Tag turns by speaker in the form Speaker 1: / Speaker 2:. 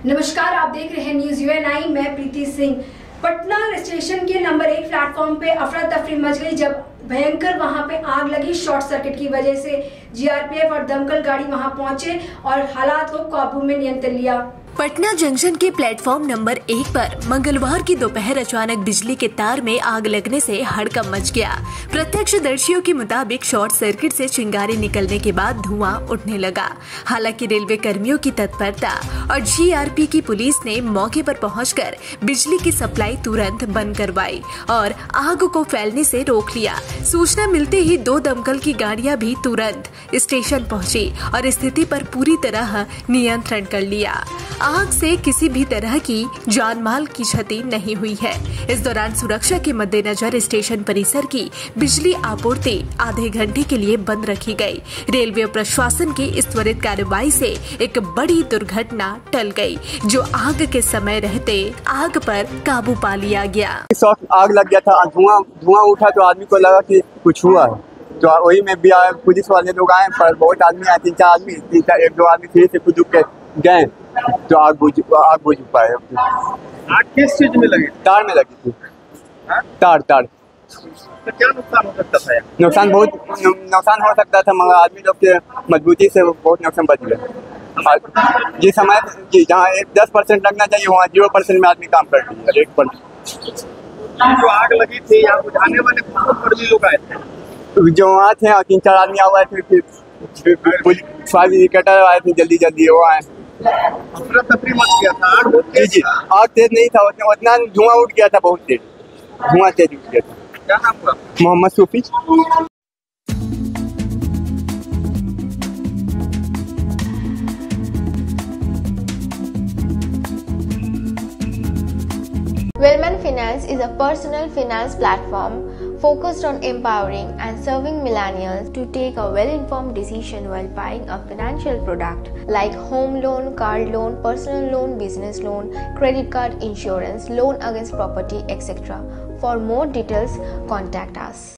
Speaker 1: नमस्कार, आप देख रहे हैं न्यूज यूएनआई। मैं प्रीति सिंह। पटना स्टेशन के नंबर 1 प्लेटफॉर्म पे अफरा तफरी मच गई जब भयंकर वहां पे आग लगी। शॉर्ट सर्किट की वजह से जीआरपीएफ और दमकल गाड़ी वहां पहुंचे और हालात को काबू में नियंत्रण लिया।
Speaker 2: पटना जंक्शन के प्लेटफॉर्म नंबर 1 पर मंगलवार की दोपहर अचानक बिजली के तार में आग लगने से हड़कंप मच गया। प्रत्यक्षदर्शियों के मुताबिक शॉर्ट सर्किट से चिंगारी निकलने के बाद धुआं उठने लगा। हालांकि रेलवे कर्मियों की तत्परता और जीआरपी की पुलिस ने मौके पर पहुंचकर बिजली की सप्लाई तुरंत बंद करवाई और आग को फैलने से रोक लिया। सूचना मिलते ही 2 दमकल की गाड़ियां भी तुरंत स्टेशन पहुंची और स्थिति पर पूरी तरह नियंत्रण कर लिया। आग से किसी भी तरह की जान माल की क्षति नहीं हुई है। इस दौरान सुरक्षा के मद्देनजर स्टेशन परिसर की बिजली आपूर्ति आधे घंटे के लिए बंद रखी गई। रेलवे प्रशासन की इस त्वरित कार्रवाई से एक बड़ी दुर्घटना टल गई, जो आग के समय रहते आग पर काबू पा लिया गया।
Speaker 3: आग लग गया था, धुआं उठा तो आदमी को लगा कि कुछ हुआ है, तो वही में भी पुलिस वाले लोग आए, पर बहुत आदमी आए, 3-4 आदमी, 1-2 आदमी फिर से खुद के गए तो आग बुझ पाए।
Speaker 4: आग किस चीज में लगी?
Speaker 3: तार में लगी थी। तार
Speaker 4: तो क्या नुकसान हो सकता था?
Speaker 3: नुकसान हो सकता था, मगर आदमी लोग के मजबूती से बहुत नुकसान बच गया। जिस समय जहाँ 10% लगना चाहिए वहाँ 0% में आदमी काम कर रही है। 1%
Speaker 4: जो आग लगी थी यहाँ बुझाने वाले कर्मी लोग आए थे,
Speaker 3: जो वहाँ थे 3-4 आदमी आए थे, फिर फायर ब्रिगेड आए थे, जल्दी वो आए।
Speaker 4: अफरा तफरी मच गया था।
Speaker 3: आग तेज नहीं था, उतना धुआं उठ गया था, बहुत तेज धुआं तेज उठ गया था।
Speaker 4: क्या नाम हुआ?
Speaker 3: मोहम्मद सूफी।
Speaker 5: Wellman Finance is a personal finance platform focused on empowering and serving millennials to take a well-informed decision while buying a financial product like home loan, car loan, personal loan, business loan, credit card, insurance, loan against property, etc. For more details, contact us.